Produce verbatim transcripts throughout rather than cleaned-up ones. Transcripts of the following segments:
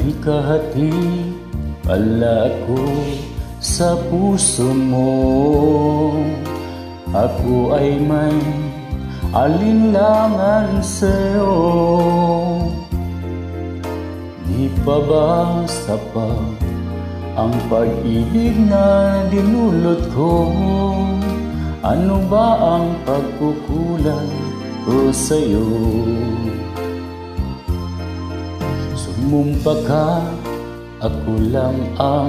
May kahati pala ako sa puso mo. Ako ay may alinlangan sa'yo. Di pa ba sapat ang pag-ibig na dinulot ko? Ano ba ang pagkukulang ko sa'yo? Sumumpa ka, ako lang ang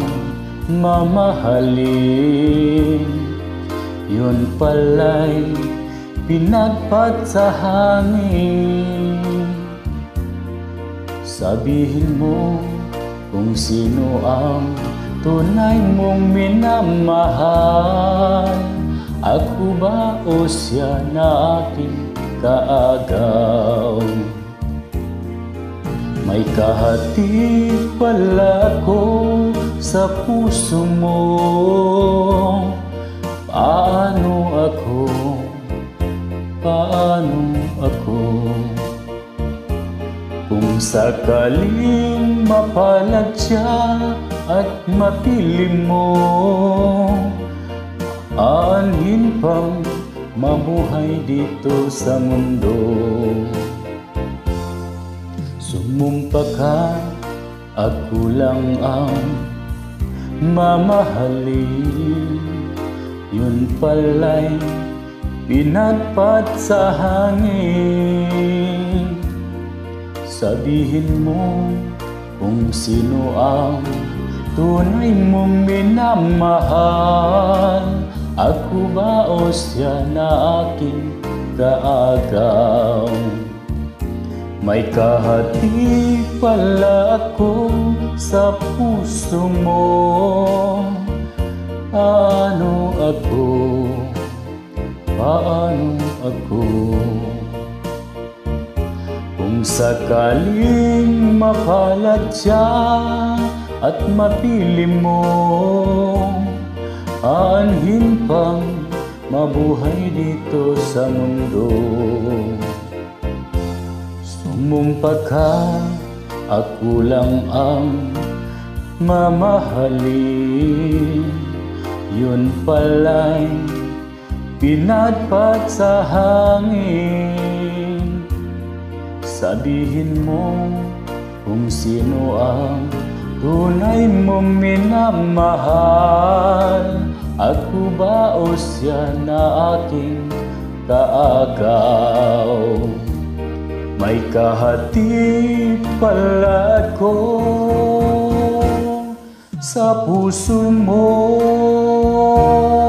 mamahalin. Yun pala'y pinagpat sa hangin. Sabihin mo kung sino ang tunay mong minamahal. Ako ba o siya na aking kaagaw? May kahati pala ako sa puso mo. Paano ako? Paano ako? Kung sakaling mapalad siya at mapili mo, aanhin pang mabuhay dito sa mundo. Sumumpa ka, ako lang ang mamahalin. Yun pala'y pinagpat sa hangin. Sabihin mo kung sino ang tunay mong minamahal. Ako ba o siya na aking kaagaw? May kahati pala ako sa puso mo. Paano ako? Paano ako? Kung sakaling mapalad siya at mapili mo, aanhin pang mabuhay dito sa mundo. Sumumpa ka, ako lang ang mamahalin. Yun pala'y pinagpat sa hangin. Sabihin mo kung sino ang tunay mong minamahal. Ako ba o siya na aking kaagaw? May kahati pala ako sa puso mo.